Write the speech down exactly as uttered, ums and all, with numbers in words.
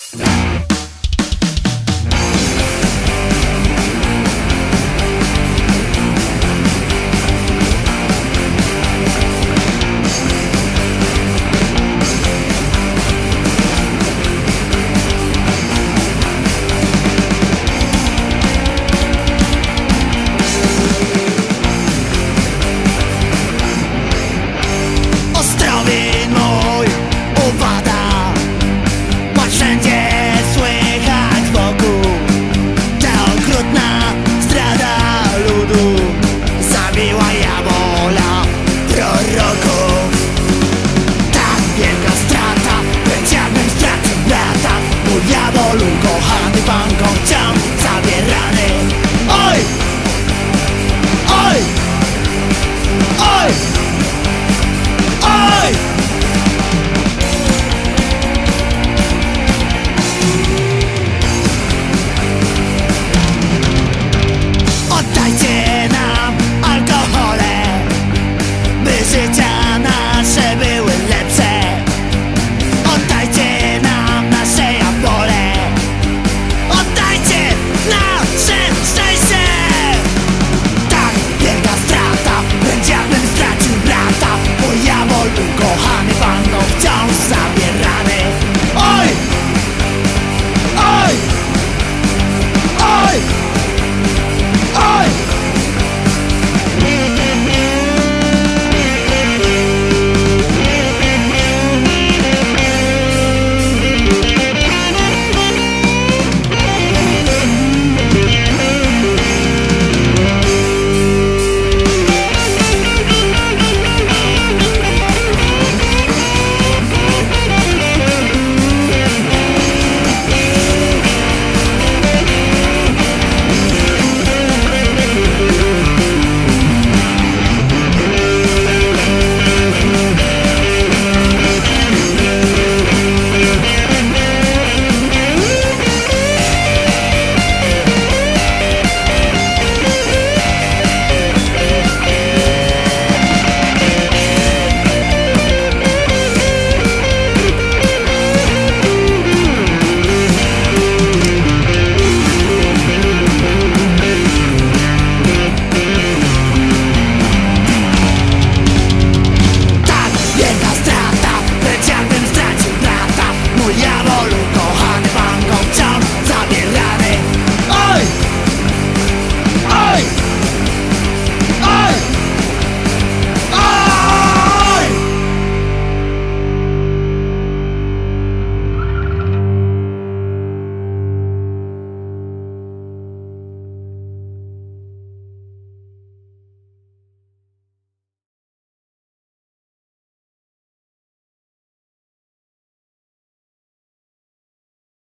Kochany banką wciąż zabierany. Oj! Oj! Oj! Oj! Oddajcie nam alkohole, by życia nasze były lepsze. Oddajcie nam nasze jabole, oddajcie nasze szczęście! Tak wielka strata będzie, jakbym stracił brata, bo jabol był kochany bandą wciąż zabierany. Oj! Oj! Oj! Oj! Jabolu